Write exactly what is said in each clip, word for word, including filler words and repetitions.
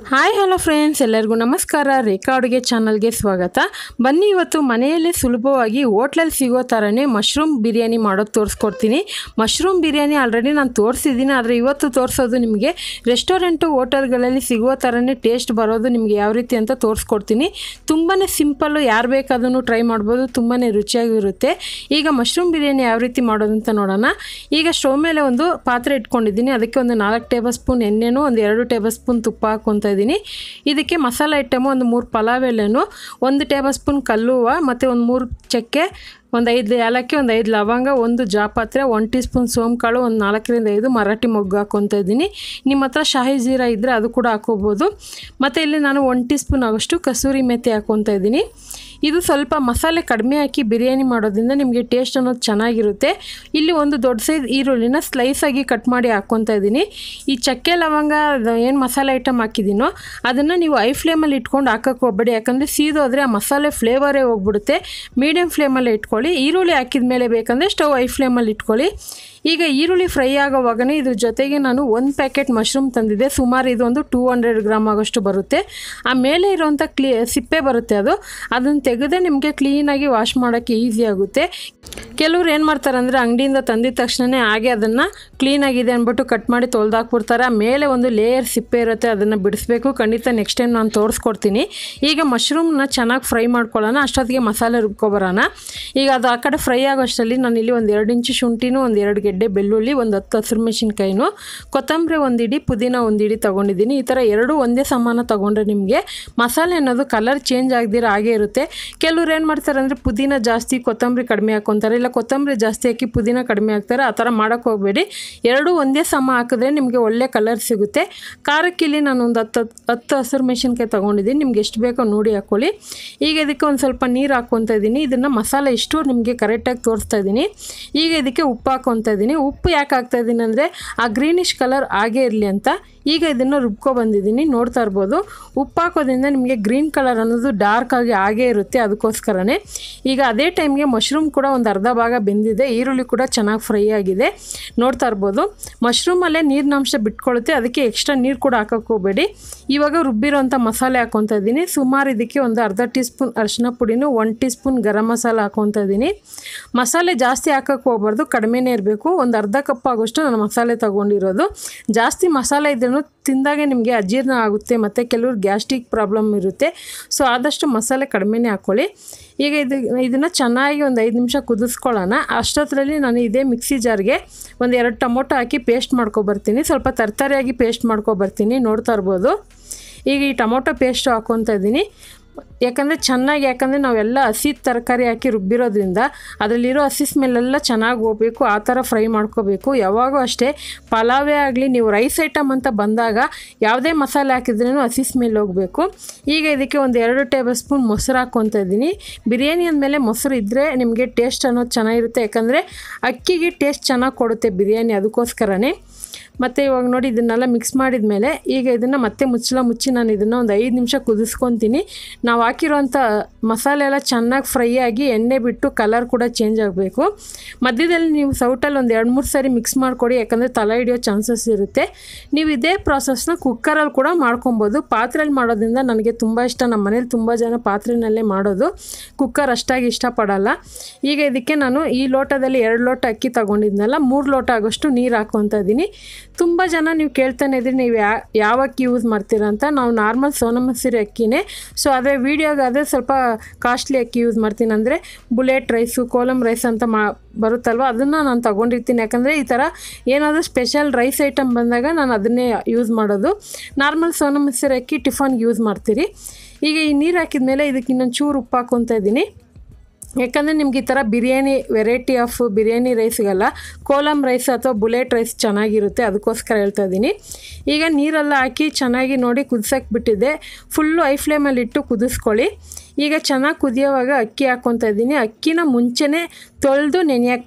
Hi hello friends, ಎಲ್ಲರಿಗೂ ನಮಸ್ಕಾರ. ರೇಖಾ ಅಡುಗೆ ಚಾನಲ್ಗೆ ಸ್ವಾಗತ. ಬನ್ನಿ, ಇವತ್ತು ಮನೆಯಲ್ಲೇ ಸುಲಭವಾಗಿ ಹೋಟ್ಲಲ್ಲಿ ಸಿಗೋ ಥರನೇ ಮಶ್ರೂಮ್ ಬಿರಿಯಾನಿ ಮಾಡೋದು ತೋರಿಸ್ಕೊಡ್ತೀನಿ. ಮಶ್ರೂಮ್ ಬಿರಿಯಾನಿ ಆಲ್ರೆಡಿ ನಾನು ತೋರಿಸಿದ್ದೀನಿ, ಆದರೆ ಇವತ್ತು ತೋರಿಸೋದು ನಿಮಗೆ ರೆಸ್ಟೋರೆಂಟು ಹೋಟೆಲ್ಗಳಲ್ಲಿ ಸಿಗೋ ಥರನೇ ಟೇಸ್ಟ್ ಬರೋದು ನಿಮಗೆ ಯಾವ ರೀತಿ ಅಂತ ತೋರಿಸ್ಕೊಡ್ತೀನಿ. ತುಂಬಾ ಸಿಂಪಲ್ಲು, ಯಾರು ಬೇಕಾದೂ ಟ್ರೈ ಮಾಡ್ಬೋದು, ತುಂಬಾ ರುಚಿಯಾಗಿರುತ್ತೆ. ಈಗ ಮಶ್ರೂಮ್ ಬಿರಿಯಾನಿ ಯಾವ ರೀತಿ ಮಾಡೋದು ಅಂತ ನೋಡೋಣ. ಈಗ ಸ್ಟವ್ ಮೇಲೆ ಒಂದು ಪಾತ್ರೆ ಇಟ್ಕೊಂಡಿದ್ದೀನಿ. ಅದಕ್ಕೆ ಒಂದು ನಾಲ್ಕು ಟೇಬಲ್ ಸ್ಪೂನ್ ಎಣ್ಣೆನೂ ಒಂದು ಎರಡು ಟೇಬಲ್ ಸ್ಪೂನ್ ತುಪ್ಪ ಹಾಕ್ಕೊತಾ ಇದ್ದೀನಿ. ಇದಕ್ಕೆ ಮಸಾಲೆ ಐಟಮು ಒಂದು ಮೂರು ಪಲಾವ್ ಎಲೆನೂ, ಒಂದು ಟೇಬಲ್ ಸ್ಪೂನ್ ಕಲ್ಲುವ ಮತ್ತು ಒಂದು ಮೂರು ಚಕ್ಕೆ, ಒಂದು ಐದು ಏಲಕ್ಕಿ, ಒಂದು ಐದು ಲವಂಗ, ಒಂದು ಜಾಪತ್ರೆ, ಒಂದು ಟೀ ಸ್ಪೂನ್ ಸೋಂಕಾಳು, ಒಂದು ನಾಲ್ಕರಿಂದ ಐದು ಮರಾಠಿ ಮೊಗ್ಗು ಹಾಕ್ಕೊತಾ ಇದ್ದೀನಿ. ನಿಮ್ಮ ಹತ್ರ ಶಾಹಿ ಜೀರಾ ಇದ್ದರೆ ಅದು ಕೂಡ ಹಾಕೋಬೋದು. ಮತ್ತು ಇಲ್ಲಿ ನಾನು ಒಂದು ಟೀ ಸ್ಪೂನ್ ಆಗೋಷ್ಟು ಕಸೂರಿ ಮೆಥಿ ಹಾಕ್ಕೊತಾ ಇದ್ದೀನಿ. ಇದು ಸ್ವಲ್ಪ ಮಸಾಲೆ ಕಡಿಮೆ ಹಾಕಿ ಬಿರಿಯಾನಿ ಮಾಡೋದ್ರಿಂದ ನಿಮಗೆ ಟೇಸ್ಟ್ ಅನ್ನೋದು ಚೆನ್ನಾಗಿರುತ್ತೆ. ಇಲ್ಲಿ ಒಂದು ದೊಡ್ಡ ಸೈಜ್ ಈರುಳ್ಳಿನ ಸ್ಲೈಸಾಗಿ ಕಟ್ ಮಾಡಿ ಹಾಕ್ಕೊತಾ ಇದ್ದೀನಿ. ಈ ಚಕ್ಕೆ ಲವಂಗ ಏನು ಮಸಾಲೆ ಐಟಮ್ ಹಾಕಿದ್ದೀನೋ ಅದನ್ನು ನೀವು ಐ ಫ್ಲೇಮಲ್ಲಿ ಇಟ್ಕೊಂಡು ಹಾಕೋಕ್ಕೆ ಹೋಗ್ಬೇಡಿ, ಯಾಕಂದರೆ ಸೀದೋದ್ರೆ ಆ ಮಸಾಲೆ ಫ್ಲೇವರೇ ಹೋಗ್ಬಿಡುತ್ತೆ. ಮೀಡಿಯಮ್ ಫ್ಲೇಮಲ್ಲಿ ಇಟ್ಕೊಳ್ಳಿ. ಈರುಳ್ಳಿ ಹಾಕಿದ ಮೇಲೆ ಬೇಕಂದರೆ ಸ್ಟವ್ ಐ ಫ್ಲೇಮಲ್ಲಿ ಇಟ್ಕೊಳ್ಳಿ. ಈಗ ಈರುಳ್ಳಿ ಫ್ರೈ ಆಗೋವಾಗನೇ ಇದ್ರ ಜೊತೆಗೆ ನಾನು ಒಂದು ಪ್ಯಾಕೆಟ್ ಮಶ್ರೂಮ್ ತಂದಿದ್ದೆ. ಸುಮಾರು ಇದೊಂದು ಟೂ ಹಂಡ್ರೆಡ್ ಗ್ರಾಮ್ ಆಗೋಷ್ಟು ಬರುತ್ತೆ. ಆ ಮೇಲೆ ಇರೋವಂಥ ಕ್ಲೀ ಸಿಪ್ಪೆ ಬರುತ್ತೆ, ಅದು ಅದನ್ನು ತೆಗೆದೇ ನಿಮಗೆ ಕ್ಲೀನಾಗಿ ವಾಶ್ ಮಾಡೋಕ್ಕೆ ಈಸಿ ಆಗುತ್ತೆ. ಕೆಲವ್ರು ಏನು ಮಾಡ್ತಾರೆ ಅಂದರೆ ಅಂಗಡಿಯಿಂದ ತಂದಿದ ತಕ್ಷಣವೇ ಹಾಗೆ ಅದನ್ನು ಕ್ಲೀನಾಗಿದೆ ಅಂದ್ಬಿಟ್ಟು ಕಟ್ ಮಾಡಿ ತೊಳೆದಾಕ್ಬಿಡ್ತಾರೆ. ಆ ಮೇಲೆ ಒಂದು ಲೇಯರ್ ಸಿಪ್ಪೆ ಇರುತ್ತೆ, ಅದನ್ನು ಬಿಡಿಸ್ಬೇಕು. ಖಂಡಿತ ನೆಕ್ಸ್ಟ್ ಟೈಮ್ ನಾನು ತೋರಿಸ್ಕೊಡ್ತೀನಿ. ಈಗ ಮಶ್ರೂಮ್ನ ಚೆನ್ನಾಗಿ ಫ್ರೈ ಮಾಡ್ಕೊಳ್ಳೋಣ, ಅಷ್ಟೊತ್ತಿಗೆ ಮಸಾಲೆ ರುಬ್ಕೊಬರೋಣ. ಈಗ ಅದು ಆ ಕಡೆ ಫ್ರೈ ಆಗೋಷ್ಟರಲ್ಲಿ ನಾನು ಇಲ್ಲಿ ಒಂದು ಎರಡು ಇಂಚು ಶುಂಠಿನೂ, ಒಂದು ಎರಡು ಗೆಡ್ಡೆ ಬೆಳ್ಳುಳ್ಳಿ, ಒಂದು ಹತ್ತು ಹಸಿರು ಮೆಣಸಿನ್ಕಾಯಿನೂ, ಕೊತ್ತಂಬರಿ ಒಂದು ಇಡಿ, ಪುದೀನ ಒಂದು ಇಡಿ ತೊಗೊಂಡಿದ್ದೀನಿ. ಈ ಥರ ಎರಡು ಒಂದೇ ಸಮಾನ ತೊಗೊಂಡ್ರೆ ನಿಮಗೆ ಮಸಾಲೆ ಅನ್ನೋದು ಕಲರ್ ಚೇಂಜ್ ಆಗದಿರೋ ಹಾಗೆ ಇರುತ್ತೆ. ಕೆಲವ್ರು ಏನು ಮಾಡ್ತಾರೆ ಅಂದರೆ ಪುದೀನ ಜಾಸ್ತಿ ಕೊತ್ತಂಬರಿ ಕಡಿಮೆ ಹಾಕ್ಕೊತಾರೆ, ಇಲ್ಲ ಕೊತ್ತಂಬರಿ ಜಾಸ್ತಿ ಹಾಕಿ ಪುದೀನ ಕಡಿಮೆ ಹಾಕ್ತಾರೆ. ಆ ಥರ ಮಾಡೋಕ್ಕೆ ಹೋಗಬೇಡಿ. ಎರಡು ಒಂದೇ ಸಮ ಹಾಕಿದ್ರೆ ನಿಮಗೆ ಒಳ್ಳೆ ಕಲರ್ ಸಿಗುತ್ತೆ. ಖಾರಕ್ಕಿಲ್ಲಿ ನಾನು ಒಂದು ಹತ್ತು ಹತ್ತು ಹಸಿರು ಮೆಣಸಿನ್ಕಾಯಿ ತೊಗೊಂಡಿದ್ದೀನಿ. ನಿಮ್ಗೆ ಎಷ್ಟು ಬೇಕೋ ನೋಡಿ ಹಾಕ್ಕೊಳ್ಳಿ. ಈಗ ಇದಕ್ಕೆ ಒಂದು ಸ್ವಲ್ಪ ನೀರು ಹಾಕ್ಕೊತಾ ಇದ್ದೀನಿ. ಇದನ್ನು ಮಸಾಲೆ ಇಷ್ಟು ನಿಮಗೆ ಕರೆಕ್ಟಾಗಿ ತೋರಿಸ್ತಾ ಇದ್ದೀನಿ. ಈಗ ಇದಕ್ಕೆ ಉಪ್ಪು ಹಾಕ್ಕೊತಾ ಇದ್ದೀನಿ. ಉಪ್ಪು ಯಾಕೆ ಹಾಕ್ತಾ ಇದ್ದೀನಿ ಅಂದರೆ ಆ ಗ್ರೀನಿಶ್ ಕಲರ್ ಹಾಗೇ ಇರಲಿ ಅಂತ. ಈಗ ಇದನ್ನು ರುಬ್ಕೊ ಬಂದಿದ್ದೀನಿ, ನೋಡ್ತಾ ಇರ್ಬೋದು. ಉಪ್ಪು ಹಾಕೋದ್ರಿಂದ ನಿಮಗೆ ಗ್ರೀನ್ ಕಲರ್ ಅನ್ನೋದು ಡಾರ್ಕ್ ಆಗಿ ಹಾಗೇ ಇರುತ್ತೆ, ಅದಕ್ಕೋಸ್ಕರನೇ. ಈಗ ಅದೇ ಟೈಮ್ಗೆ ಮಶ್ರೂಮ್ ಕೂಡ ಒಂದು ಅರ್ಧ ಭಾಗ ಬೆಂದಿದೆ, ಈರುಳ್ಳಿ ಕೂಡ ಚೆನ್ನಾಗಿ ಫ್ರೈ ಆಗಿದೆ, ನೋಡ್ತಾ ಇರ್ಬೋದು. ಮಶ್ರೂಮಲ್ಲೇ ನೀರಿನಂಶ ಬಿಟ್ಕೊಳ್ಳುತ್ತೆ, ಅದಕ್ಕೆ ಎಕ್ಸ್ಟ್ರಾ ನೀರು ಕೂಡ ಹಾಕೋಕ್ಕೆ ಹೋಗಬೇಡಿ. ಇವಾಗ ರುಬ್ಬಿರೋಂಥ ಮಸಾಲೆ ಹಾಕ್ಕೊತಾ ಇದ್ದೀನಿ. ಸುಮಾರು ಇದಕ್ಕೆ ಒಂದು ಅರ್ಧ ಟೀ ಸ್ಪೂನ್ ಅರಿಶಿನ ಪುಡಿನೂ, ಒಂದು ಟೀ ಸ್ಪೂನ್ ಗರಂ ಮಸಾಲ ಹಾಕ್ಕೊತಾ ಇದ್ದೀನಿ. ಮಸಾಲೆ ಜಾಸ್ತಿ ಹಾಕೋಕ್ಕೆ ಹೋಗ್ಬಾರ್ದು, ಕಡಿಮೆನೇ ಇರಬೇಕು. ಒಂದು ಅರ್ಧ ಕಪ್ ಆಗೋಷ್ಟು ನಾನು ಮಸಾಲೆ ತೊಗೊಂಡಿರೋದು. ಜಾಸ್ತಿ ಮಸಾಲೆ ಇದ್ರೂ ತಿಂದಾಗೆ ನಿಮಗೆ ಅಜೀರ್ಣ ಆಗುತ್ತೆ, ಮತ್ತು ಕೆಲವ್ರು ಗ್ಯಾಸ್ಟ್ರಿಕ್ ಪ್ರಾಬ್ಲಮ್ ಇರುತ್ತೆ. ಸೊ ಆದಷ್ಟು ಮಸಾಲೆ ಕಡಿಮೆನೇ ಹಾಕ್ಕೊಳ್ಳಿ. ಈಗ ಇದು ಇದನ್ನು ಚೆನ್ನಾಗಿ ಒಂದು ಐದು ನಿಮಿಷ ಕುದಿಸ್ಕೊಳ್ಳೋಣ. ಅಷ್ಟೊತ್ತರಲ್ಲಿ ನಾನು ಇದೇ ಮಿಕ್ಸಿ ಜಾರ್ಗೆ ಒಂದು ಎರಡು ಟೊಮೊಟೊ ಹಾಕಿ ಪೇಸ್ಟ್ ಮಾಡ್ಕೊಬರ್ತೀನಿ. ಸ್ವಲ್ಪ ತರಕಾರಿಯಾಗಿ ಪೇಸ್ಟ್ ಮಾಡ್ಕೊಬರ್ತೀನಿ, ನೋಡ್ತಾ ಇರ್ಬೋದು. ಈಗ ಈ ಟೊಮೊಟೊ ಪೇಸ್ಟು ಹಾಕ್ಕೊತಾ ಇದ್ದೀನಿ. ಯಾಕಂದರೆ ಚೆನ್ನಾಗಿ, ಯಾಕಂದರೆ ನಾವೆಲ್ಲ ಹಸಿ ತರಕಾರಿ ಹಾಕಿ ರುಬ್ಬಿರೋದ್ರಿಂದ ಅದರಲ್ಲಿರೋ ಹಸಿ ಸ್ಮೆಲ್ಲೆಲ್ಲ ಚೆನ್ನಾಗಿ ಹೋಗಬೇಕು. ಆ ಥರ ಫ್ರೈ ಮಾಡ್ಕೋಬೇಕು. ಯಾವಾಗೂ ಅಷ್ಟೇ, ಪಲಾವೇ ಆಗಲಿ, ನೀವು ರೈಸ್ ಐಟಮ್ ಅಂತ ಬಂದಾಗ ಯಾವುದೇ ಮಸಾಲೆ ಹಾಕಿದ್ರೂ ಹಸಿ ಸ್ಮೆಲ್ ಹೋಗಬೇಕು. ಈಗ ಇದಕ್ಕೆ ಒಂದು ಎರಡು ಟೇಬಲ್ ಸ್ಪೂನ್ ಮೊಸರು ಹಾಕ್ಕೊತಾ ಇದ್ದೀನಿ. ಬಿರಿಯಾನಿ ಅಂದಮೇಲೆ ಮೊಸರು ಇದ್ದರೆ ನಿಮಗೆ ಟೇಸ್ಟ್ ಅನ್ನೋದು ಚೆನ್ನಾಗಿರುತ್ತೆ, ಯಾಕಂದರೆ ಅಕ್ಕಿಗೆ ಟೇಸ್ಟ್ ಚೆನ್ನಾಗಿ ಕೊಡುತ್ತೆ ಬಿರಿಯಾನಿ, ಅದಕ್ಕೋಸ್ಕರನೇ. ಮತ್ತು ಇವಾಗ ನೋಡಿ ಇದನ್ನೆಲ್ಲ ಮಿಕ್ಸ್ ಮಾಡಿದ ಮೇಲೆ ಈಗ ಇದನ್ನು ಮತ್ತೆ ಮುಚ್ಚಳ ಮುಚ್ಚಿ ನಾನು ಇದನ್ನು ಒಂದು ಐದು ನಿಮಿಷ ಕುದಿಸ್ಕೊತೀನಿ. ನಾವು ಹಾಕಿರೋಂಥ ಮಸಾಲೆ ಎಲ್ಲ ಚೆನ್ನಾಗಿ ಫ್ರೈ ಆಗಿ ಎಣ್ಣೆ ಬಿಟ್ಟು ಕಲರ್ ಕೂಡ ಚೇಂಜ್ ಆಗಬೇಕು. ಮಧ್ಯದಲ್ಲಿ ನೀವು ಸೌಟಲ್ಲಿ ಒಂದು ಎರಡು ಮೂರು ಸಾರಿ ಮಿಕ್ಸ್ ಮಾಡಿಕೊಡಿ, ಯಾಕಂದರೆ ತಲೆ ಹಿಡಿಯೋ ಚಾನ್ಸಸ್ ಇರುತ್ತೆ. ನೀವು ಇದೇ ಪ್ರಾಸೆಸ್ನ ಕುಕ್ಕರಲ್ಲಿ ಕೂಡ ಮಾಡ್ಕೊಬೋದು. ಪಾತ್ರೆಯಲ್ಲಿ ಮಾಡೋದ್ರಿಂದ ನನಗೆ ತುಂಬ ಇಷ್ಟ. ನಮ್ಮ ಮನೇಲಿ ತುಂಬ ಜನ ಪಾತ್ರೆಯಲ್ಲೇ ಮಾಡೋದು, ಕುಕ್ಕರ್ ಅಷ್ಟಾಗಿ ಇಷ್ಟಪಡಲ್ಲ. ಈಗ ಇದಕ್ಕೆ ನಾನು ಈ ಲೋಟದಲ್ಲಿ ಎರಡು ಲೋಟ ಅಕ್ಕಿ ತೊಗೊಂಡಿದ್ನಲ್ಲ, ಮೂರು ಲೋಟ ಆಗೋಷ್ಟು ನೀರು ಹಾಕ್ಕೊತಾ ಇದ್ದೀನಿ. ತುಂಬ ಜನ ನೀವು ಕೇಳ್ತಾನೆ ಇದ್ರಿ ನೀವು ಯಾ ಯಾವ ಅಕ್ಕಿ ಯೂಸ್ ಮಾಡ್ತೀರಾ ಅಂತ. ನಾವು ನಾರ್ಮಲ್ ಸೋನಾ ಮಸೂರಿ ಅಕ್ಕಿನೇ. ಸೊ ಆದರೆ ವೀಡಿಯೋಗಾದರೆ ಸ್ವಲ್ಪ ಕಾಸ್ಟ್ಲಿ ಅಕ್ಕಿ ಯೂಸ್ ಮಾಡ್ತೀನಿ, ಅಂದರೆ ಬುಲೆಟ್ ರೈಸು, ಕೋಲಮ್ ರೈಸ್ ಅಂತ ಮಾ ಬರುತ್ತಲ್ವ, ಅದನ್ನು ನಾನು ತೊಗೊಂಡಿರ್ತೀನಿ. ಯಾಕಂದರೆ ಈ ಥರ ಏನಾದರೂ ಸ್ಪೆಷಲ್ ರೈಸ್ ಐಟಮ್ ಬಂದಾಗ ನಾನು ಅದನ್ನೇ ಯೂಸ್ ಮಾಡೋದು. ನಾರ್ಮಲ್ ಸೋನಾ ಮಸೂರಿ ಅಕ್ಕಿ ಟಿಫನ್ಗೆ ಯೂಸ್ ಮಾಡ್ತೀರಿ. ಈಗ ಈ ನೀರು ಹಾಕಿದ ಮೇಲೆ ಇದಕ್ಕೆ ಇನ್ನೊಂದು ಚೂರು ಉಪ್ಪು ಹಾಕ್ಕೊತಾ ಇದ್ದೀನಿ. ಯಾಕಂದರೆ ನಿಮ್ಗೆ ಈ ಥರ ಬಿರಿಯಾನಿ ವೆರೈಟಿ ಆಫ್ ಬಿರಿಯಾನಿ ರೈಸ್ಗೆಲ್ಲ ಕೋಲಮ್ ರೈಸ್ ಅಥವಾ ಬುಲೆಟ್ ರೈಸ್ ಚೆನ್ನಾಗಿರುತ್ತೆ, ಅದಕ್ಕೋಸ್ಕರ ಹೇಳ್ತಾ ಇದ್ದೀನಿ. ಈಗ ನೀರೆಲ್ಲ ಹಾಕಿ ಚೆನ್ನಾಗಿ ನೋಡಿ ಕುದಿಸೋಕ್ಕೆ ಬಿಟ್ಟಿದ್ದೆ. ಫುಲ್ಲು ಐ ಫ್ಲೇಮಲ್ಲಿ ಇಟ್ಟು ಕುದಿಸ್ಕೊಳ್ಳಿ. ಈಗ ಚೆನ್ನಾಗಿ ಕುದಿಯೋವಾಗ ಅಕ್ಕಿ ಹಾಕ್ಕೊತಾ ಇದ್ದೀನಿ. ಅಕ್ಕಿನ ಮುಂಚೆನೇ ತೊಳೆದು ನೆನೆಯಾಕ್ಬಿಡಿ.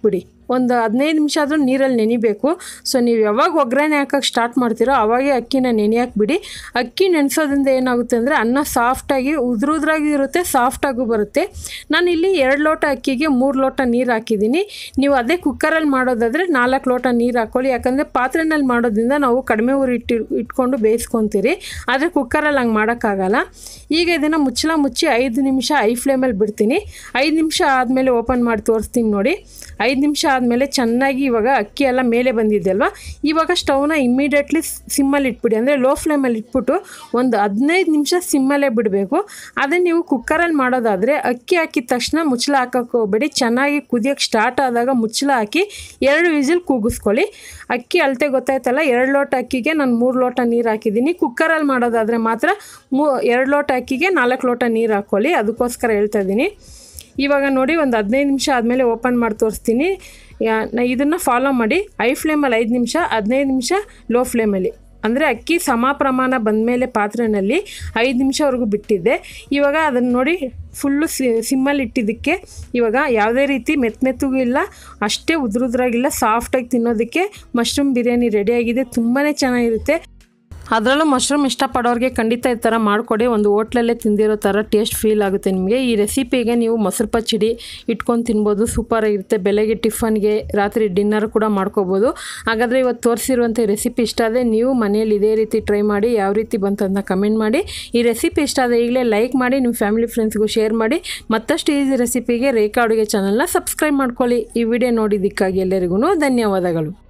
ಒಂದು ಹದಿನೈದು ನಿಮಿಷ ಆದರೂ ನೀರಲ್ಲಿ ನೆನಿಬೇಕು. ಸೊ ನೀವು ಯಾವಾಗ ಒಗ್ಗರಣೆ ಹಾಕೋಕ್ಕೆ ಸ್ಟಾರ್ಟ್ ಮಾಡ್ತೀರೋ ಅವಾಗೇ ಅಕ್ಕಿನ ನೆನೆಯಕ್ಕೆ ಬಿಡಿ. ಅಕ್ಕಿ ನೆನೆಸೋದ್ರಿಂದ ಏನಾಗುತ್ತೆ ಅಂದರೆ ಅನ್ನ ಸಾಫ್ಟಾಗಿ ಉದ್ರುದ್ರಾಗಿ ಇರುತ್ತೆ, ಸಾಫ್ಟಾಗೂ ಬರುತ್ತೆ. ನಾನಿಲ್ಲಿ ಎರಡು ಲೋಟ ಅಕ್ಕಿಗೆ ಮೂರು ಲೋಟ ನೀರು ಹಾಕಿದ್ದೀನಿ. ನೀವು ಅದೇ ಕುಕ್ಕರಲ್ಲಿ ಮಾಡೋದಾದರೆ ನಾಲ್ಕು ಲೋಟ ನೀರು ಹಾಕ್ಕೊಳ್ಳಿ. ಯಾಕಂದರೆ ಪಾತ್ರೆನಲ್ಲಿ ಮಾಡೋದ್ರಿಂದ ನಾವು ಕಡಿಮೆ ಊರು ಇಟ್ಟು ಇಟ್ಕೊಂಡು ಬೇಯಿಸ್ಕೊತೀರಿ, ಆದರೆ ಕುಕ್ಕರಲ್ಲಿ ಹಂಗೆ ಮಾಡೋಕ್ಕಾಗಲ್ಲ. ಈಗ ಇದನ್ನು ಮುಚ್ಚಳ ಮುಚ್ಚಿ ಐದು ನಿಮಿಷ ಐ ಫ್ಲೇಮಲ್ಲಿ ಬಿಡ್ತೀನಿ. ಐದು ನಿಮಿಷ ಆದಮೇಲೆ ಓಪನ್ ಮಾಡಿ ತೋರಿಸ್ತೀನಿ ನೋಡಿ. ಐದು ನಿಮಿಷ ಆದಮೇಲೆ ಚೆನ್ನಾಗಿ ಇವಾಗ ಅಕ್ಕಿ ಎಲ್ಲ ಮೇಲೆ ಬಂದಿದೆ ಅಲ್ವಾ, ಇವಾಗ ಸ್ಟವ್ನ ಇಮ್ಮಿಡಿಯೇಟ್ಲಿ ಸಿಮ್ಮಲ್ಲಿ ಇಟ್ಬಿಡಿ. ಅಂದರೆ ಲೋ ಫ್ಲೇಮಲ್ಲಿ ಇಟ್ಬಿಟ್ಟು ಒಂದು ಹದಿನೈದು ನಿಮಿಷ ಸಿಮ್ಮಲ್ಲೇ ಬಿಡಬೇಕು. ಅದೇ ನೀವು ಕುಕ್ಕರಲ್ಲಿ ಮಾಡೋದಾದರೆ ಅಕ್ಕಿ ಹಾಕಿದ ತಕ್ಷಣ ಮುಚ್ಚಳ ಹಾಕೋಕ್ಕೆ ಹೋಗಬೇಡಿ. ಚೆನ್ನಾಗಿ ಕುದಿಯೋಕ್ಕೆ ಸ್ಟಾರ್ಟ್ ಆದಾಗ ಮುಚ್ಚಳ ಹಾಕಿ ಎರಡು ವಿಸಿಲ್ ಕೂಗಿಸ್ಕೊಳ್ಳಿ. ಅಕ್ಕಿ ಅಳತೆ ಗೊತ್ತಾಯ್ತಲ್ಲ, ಎರಡು ಲೋಟ ಅಕ್ಕಿಗೆ ನಾನು ಮೂರು ಲೋಟ ನೀರು ಹಾಕಿದ್ದೀನಿ. ಕುಕ್ಕರಲ್ಲಿ ಮಾಡೋದಾದರೆ ಮಾತ್ರ ಮೂ ಎರಡು ಲೋಟ ಅಕ್ಕಿಗೆ ನಾಲ್ಕು ಲೋಟ ನೀರು ಹಾಕ್ಕೊಳ್ಳಿ, ಅದಕ್ಕೋಸ್ಕರ ಹೇಳ್ತಾ ಇದ್ದೀನಿ. ಇವಾಗ ನೋಡಿ ಒಂದು ಹದಿನೈದು ನಿಮಿಷ ಆದಮೇಲೆ ಓಪನ್ ಮಾಡಿ ತೋರಿಸ್ತೀನಿ. ನಾ ಇದನ್ನು ಫಾಲೋ ಮಾಡಿ. ಐ ಫ್ಲೇಮಲ್ಲಿ ಐದು ನಿಮಿಷ, ಹದಿನೈದು ನಿಮಿಷ ಲೋ ಫ್ಲೇಮಲ್ಲಿ. ಅಂದರೆ ಅಕ್ಕಿ ಸಮ ಪ್ರಮಾಣ ಬಂದಮೇಲೆ ಪಾತ್ರೆಯಲ್ಲಿ ಐದು ನಿಮಿಷವರೆಗೂ ಬಿಟ್ಟಿದ್ದೆ. ಇವಾಗ ಅದನ್ನು ನೋಡಿ ಫುಲ್ಲು ಸಿ ಸಿಮ್ಮಲ್ಲಿ ಇಟ್ಟಿದ್ದಕ್ಕೆ ಇವಾಗ ಯಾವುದೇ ರೀತಿ ಮೆತ್ತ ಮೆತ್ತಗೂ ಇಲ್ಲ, ಅಷ್ಟೇ ಉದ್ರುದ್ರಾಗಿಲ್ಲ, ಸಾಫ್ಟಾಗಿ ತಿನ್ನೋದಕ್ಕೆ ಮಶ್ರೂಮ್ ಬಿರಿಯಾನಿ ರೆಡಿಯಾಗಿದೆ. ತುಂಬಾ ಚೆನ್ನಾಗಿರುತ್ತೆ. ಅದರಲ್ಲೂ ಮಶ್ರೂಮ್ ಇಷ್ಟಪಡೋರಿಗೆ ಖಂಡಿತ ಈ ಥರ ಮಾಡಿಕೊಡಿ. ಒಂದು ಹೋಟ್ಲಲ್ಲೇ ತಿಂದಿರೋ ಥರ ಟೇಸ್ಟ್ ಫೀಲ್ ಆಗುತ್ತೆ ನಿಮಗೆ. ಈ ರೆಸಿಪಿಗೆ ನೀವು ಮೊಸರು ಪಚ್ಚಡಿ ಇಟ್ಕೊಂಡು ತಿನ್ಬೋದು, ಸೂಪರಾಗಿರುತ್ತೆ. ಬೆಳಗ್ಗೆ ಟಿಫನ್ಗೆ, ರಾತ್ರಿ ಡಿನ್ನರ್ ಕೂಡ ಮಾಡ್ಕೋಬೋದು. ಹಾಗಾದರೆ ಇವತ್ತು ತೋರಿಸಿರುವಂಥ ರೆಸಿಪಿ ಇಷ್ಟ ಆದರೆ ನೀವು ಮನೇಲಿ ಇದೇ ರೀತಿ ಟ್ರೈ ಮಾಡಿ, ಯಾವ ರೀತಿ ಬಂತು ಅಂತ ಕಮೆಂಟ್ ಮಾಡಿ. ಈ ರೆಸಿಪಿ ಇಷ್ಟ ಆದರೆ ಈಗಲೇ ಲೈಕ್ ಮಾಡಿ, ನಿಮ್ಮ ಫ್ಯಾಮಿಲಿ ಫ್ರೆಂಡ್ಸ್ಗೂ ಶೇರ್ ಮಾಡಿ. ಮತ್ತಷ್ಟು ಈಸಿ ರೆಸಿಪಿಗೆ ರೇಖಾ ಅಡುಗೆ ಚಾನಲ್ನ ಸಬ್ಸ್ಕ್ರೈಬ್ ಮಾಡ್ಕೊಳ್ಳಿ. ಈ ವಿಡಿಯೋ ನೋಡಿದ್ದಕ್ಕಾಗಿ ಎಲ್ಲರಿಗೂ ಧನ್ಯವಾದಗಳು.